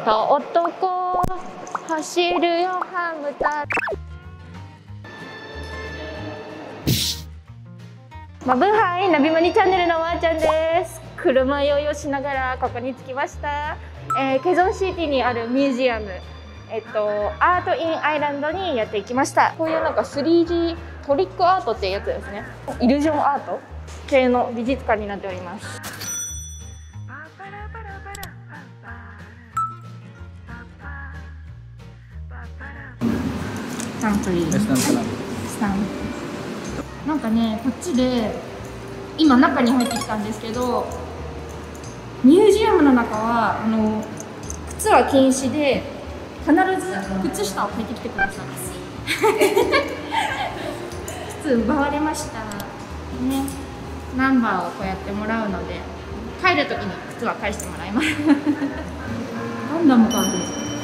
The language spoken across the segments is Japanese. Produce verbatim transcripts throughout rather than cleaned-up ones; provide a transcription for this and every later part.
と男走るよハム太マブハイナビマニチャンネルのわーちゃんです。車酔いをしながらここに着きました。えー、ケゾンシティにあるミュージアム、えっとアートインアイランドにやってきました。こういうなんか スリージー トリックアートっていうやつですね。イリュージョンアート系の美術館になっております。スタンプリースタンプなんかね、こっちで今中に入ってきたんですけど、ミュージアムの中はあの靴は禁止で、必ず靴下を履いてきてください。靴奪われましたね。ナンバーをこうやってもらうので、帰る時に靴は返してもらいます。ガンダムかある。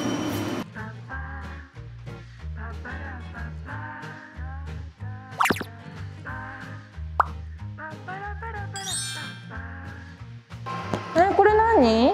え、これ何？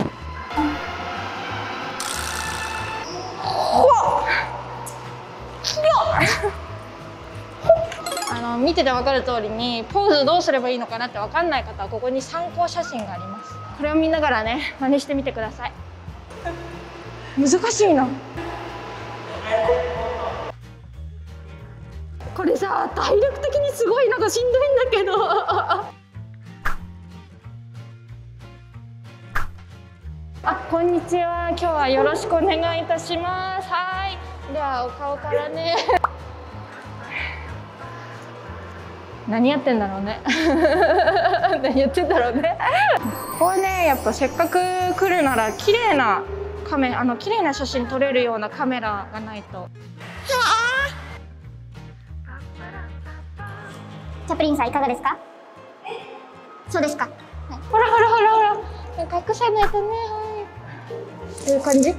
あの見てて分かる通りにポーズどうすればいいのかなって分かんない方はここに参考写真があります。これを見ながらね真似してみてください。難しいなこれさ、体力的にすごいなんかしんどいんだけど。あ、こんにちは。今日はよろしくお願いいたします。はい。ではお顔からね。何やってんだろうね。何やってんだろうね。これね、やっぱせっかく来るなら綺麗なカメラ、あの綺麗な写真撮れるようなカメラがないと。 チャプリンさんいかがですか？そうですか。はい、 ほらほらほらほら。隠さないとね。はい。こういう感じ。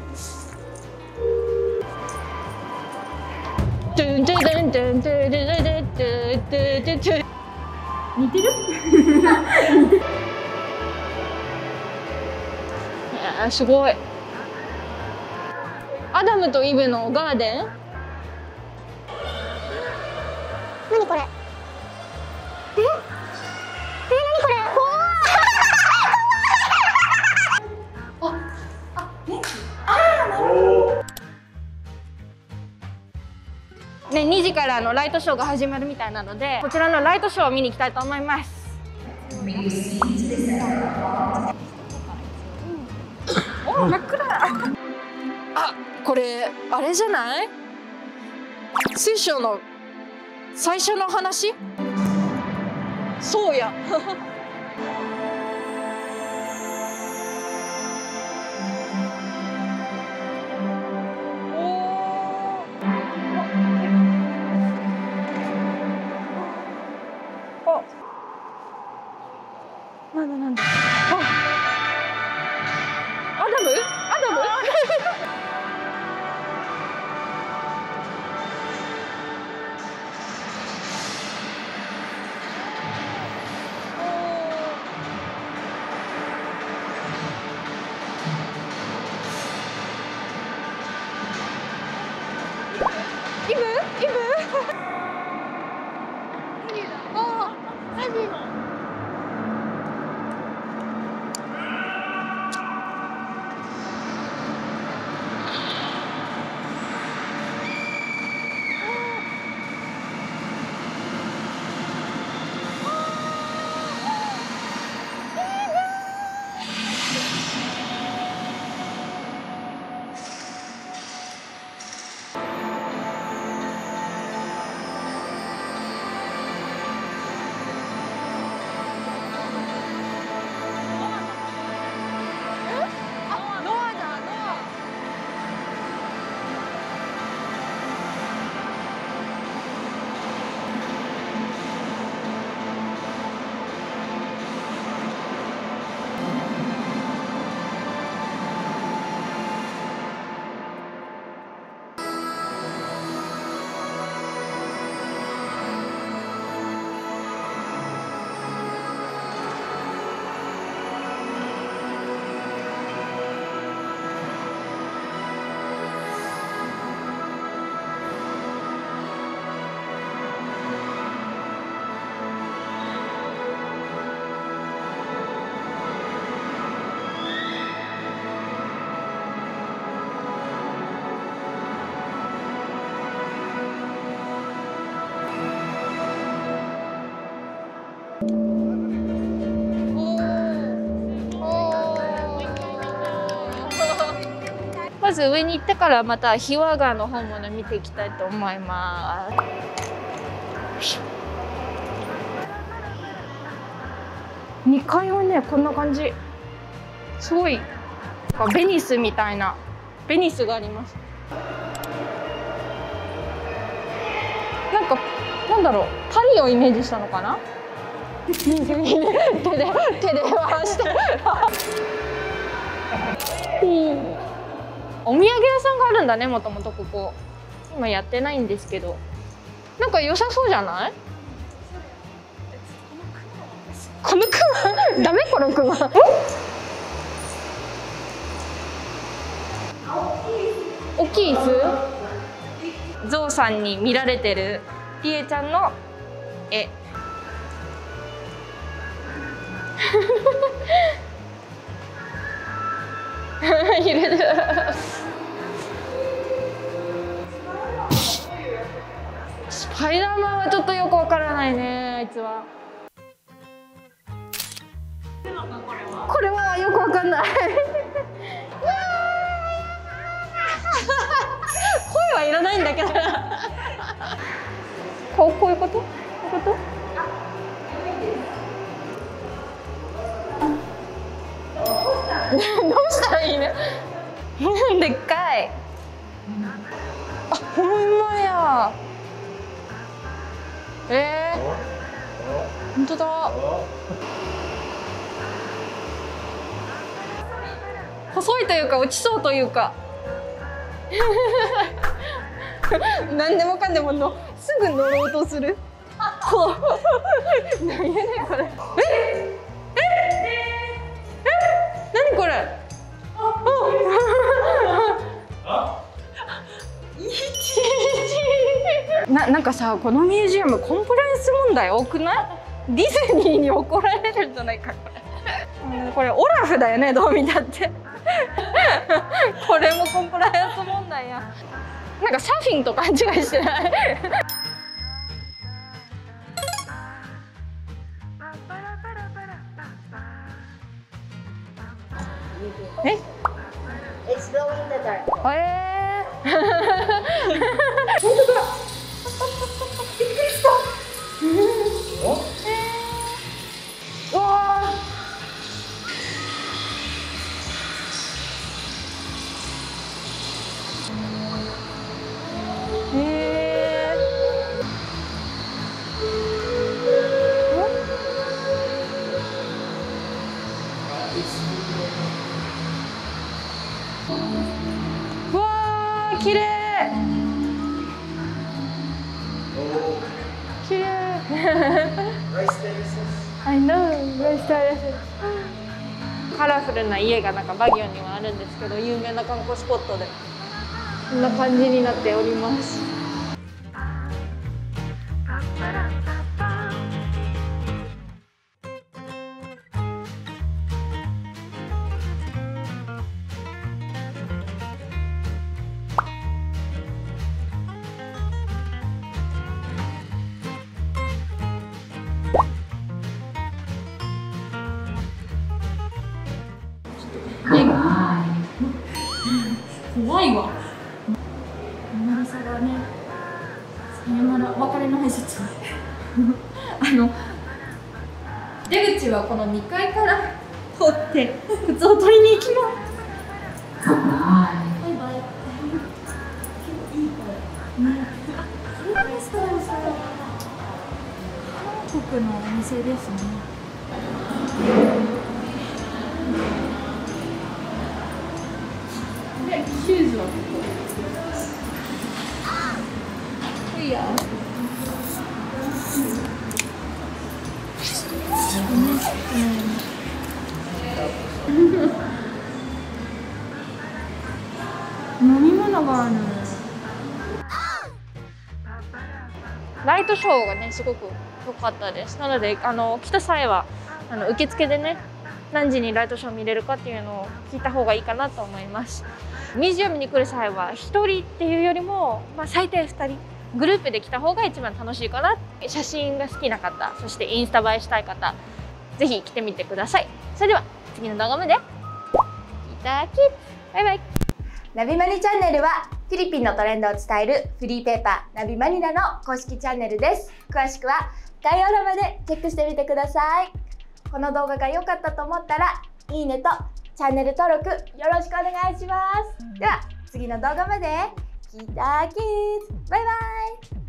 ドゥンドゥドゥンドゥンドゥドゥドゥドゥドゥドゥドゥドゥ。似てる？いやーすごい。アダムとイブのガーデン？ 何これ？え？え、何これ？ ね、にじからのライトショーが始まるみたいなので、こちらのライトショーを見に行きたいと思います。お、真っ暗。あ、これあれじゃない？水晶の最初の話？そうや。なんだなんだ。あ、アダム？アダム？ まず上に行ってからまた日和川の本物見ていきたいと思います。にかいはねこんな感じ、すごいベニスみたいなベニスがあります。なんかなんだろう、パリをイメージしたのかな。手で手で回してお土産屋さんがあるんだね、もともとここ。今やってないんですけど、なんか良さそうじゃない？このクマダメ、このクマ大きい椅子、ゾウさんに見られてるリエちゃんの絵入れるスパイダーマンはちょっとよくわからないね、あいつは。これはよくわかんない声はいらないんだけどこう、こういうこと？こういうこと？どうしたらいいねでっかい。あ、ほんまや。えー、本当だ。細いというか落ちそうというか何でもかんでものすぐ乗ろうとする。こう何やねんこれ。えええ何これ。な, なんかさ、このミュージアムコンプライアンス問題多くない？ディズニーに怒られるんじゃないかこれ、うん、これオラフだよね、どう見たってこれもコンプライアンス問題や。なんかサーフィンと勘違いしてないえ It's glow in the dark. えー本当だ。びっくりした。うわー。へー。うわー、綺麗。綺麗。I know, rice terraces. カラフルな家がなんかバギオにはあるんですけど、有名な観光スポットでこんな感じになっております。怖いわ。長さがね、さよなら別れの挨拶あの出口はこのにかいから通って靴を取りに行きます。バイバイ。いい声ね。これがレストランさ、韓国のお店ですね。シューズはここ。いいや。飲み物がある。ライトショーがねすごく良かったです。なのであの来た際はあの受付でね何時にライトショー見れるかっていうのを聞いた方がいいかなと思います。ミュージアムに来る際はひとりっていうよりも、まあ、最低ふたりグループで来た方が一番楽しいかな。写真が好きな方、そしてインスタ映えしたい方、ぜひ来てみてください。それでは次の動画までいただき、バイバイ。 ナビマニチャンネルはフィリピンのトレンドを伝えるフリーペーパーナビマニラの公式チャンネルです。詳しくは概要欄までチェックしてみてください。この動画が良かったと思ったらいいねとチャンネル登録よろしくお願いします。では次の動画までキーターキーズバイバイ。